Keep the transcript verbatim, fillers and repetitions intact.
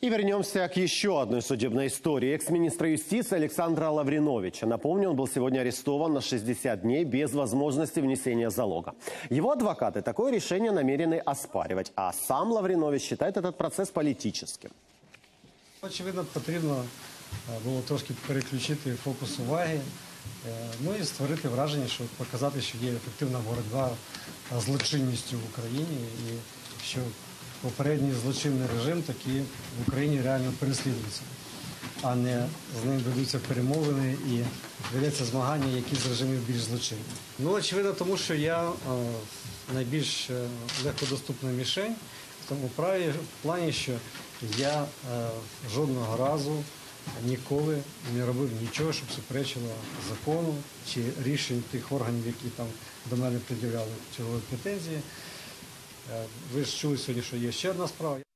И вернемся к еще одной судебной истории. Экс-министра юстиции Александра Лавриновича. Напомню, он был сегодня арестован на шестьдесят дней без возможности внесения залога. Его адвокаты такое решение намерены оспаривать, а сам Лавринович считает этот процесс политическим. Очевидно, потрібно було трошки переключити фокус уваги, ну і створити враження, що показати, що є ефективна боротьба з злочинністю в Україні і що попередній злочинний режим таки в Україні реально переслідується, а не з ним ведуться перемовини і ведеться змагання, які з режимів більш злочинні. Ну, очевидно, тому що я е, найбільш легкодоступна мішень в тому праві, в плані, що я е, жодного разу ніколи не робив нічого, щоб суперечило закону чи рішень тих органів, які там до мене пред'являли чергові претензії. Ви ж чули сьогодні, що є ще одна справа.